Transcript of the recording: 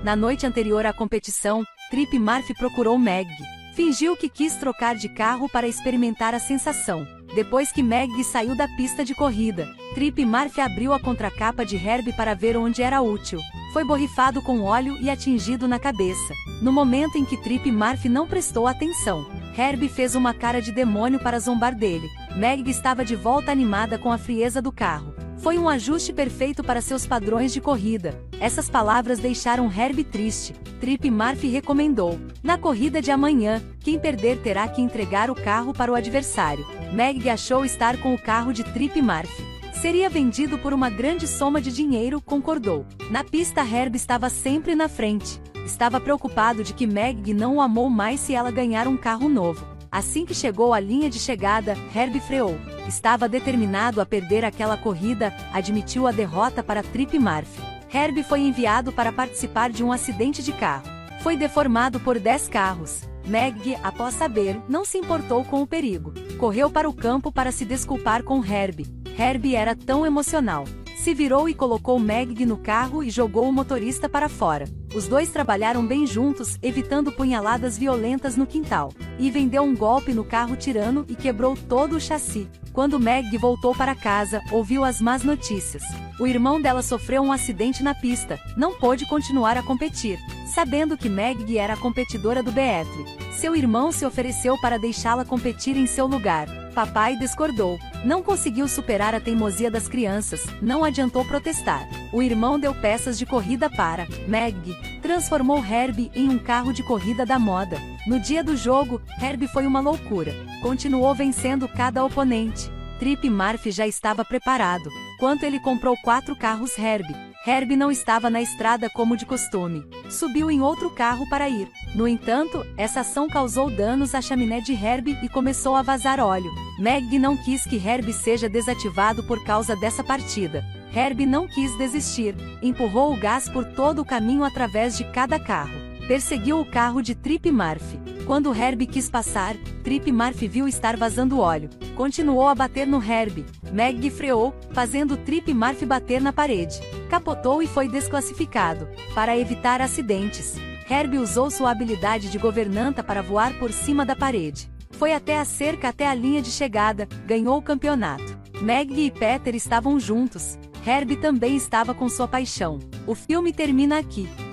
Na noite anterior à competição, Trip Murphy procurou Meg. Fingiu que quis trocar de carro para experimentar a sensação. Depois que Meg saiu da pista de corrida, Trip Murphy abriu a contracapa de Herbie para ver onde era útil. Foi borrifado com óleo e atingido na cabeça. No momento em que Trip Murphy não prestou atenção, Herbie fez uma cara de demônio para zombar dele. Meg estava de volta animada com a frieza do carro. Foi um ajuste perfeito para seus padrões de corrida. Essas palavras deixaram Herbie triste. Trip Murphy recomendou: na corrida de amanhã, quem perder terá que entregar o carro para o adversário. Meg achou estar com o carro de Trip Murphy. Seria vendido por uma grande soma de dinheiro, concordou. Na pista, Herbie estava sempre na frente. Estava preocupado de que Meg não o amou mais se ela ganhar um carro novo. Assim que chegou à linha de chegada, Herbie freou. Estava determinado a perder aquela corrida, admitiu a derrota para Trip Murphy. Herbie foi enviado para participar de um acidente de carro. Foi deformado por 10 carros. Meg, após saber, não se importou com o perigo. Correu para o campo para se desculpar com Herbie. Herbie era tão emocional. Se virou e colocou Meg no carro e jogou o motorista para fora. Os dois trabalharam bem juntos, evitando punhaladas violentas no quintal. Even deu um golpe no carro tirano e quebrou todo o chassi. Quando Meg voltou para casa, ouviu as más notícias. O irmão dela sofreu um acidente na pista, não pôde continuar a competir. Sabendo que Meg era a competidora do BF, seu irmão se ofereceu para deixá-la competir em seu lugar. Papai discordou. Não conseguiu superar a teimosia das crianças, não adiantou protestar. O irmão deu peças de corrida para Meg, transformou Herbie em um carro de corrida da moda. No dia do jogo, Herbie foi uma loucura. Continuou vencendo cada oponente. Trip Murphy já estava preparado. Quando ele comprou 4 carros Herbie não estava na estrada como de costume. Subiu em outro carro para ir. No entanto, essa ação causou danos à chaminé de Herbie e começou a vazar óleo. Meg não quis que Herbie seja desativado por causa dessa partida. Herbie não quis desistir. Empurrou o gás por todo o caminho através de cada carro. Perseguiu o carro de Trip Murphy. Quando Herbie quis passar, Trip Murphy viu estar vazando óleo. Continuou a bater no Herbie. Meg freou, fazendo Trip Murphy bater na parede. Capotou e foi desclassificado. Para evitar acidentes, Herbie usou sua habilidade de governanta para voar por cima da parede. Foi até a cerca até a linha de chegada, ganhou o campeonato. Meg e Peter estavam juntos. Herbie também estava com sua paixão. O filme termina aqui.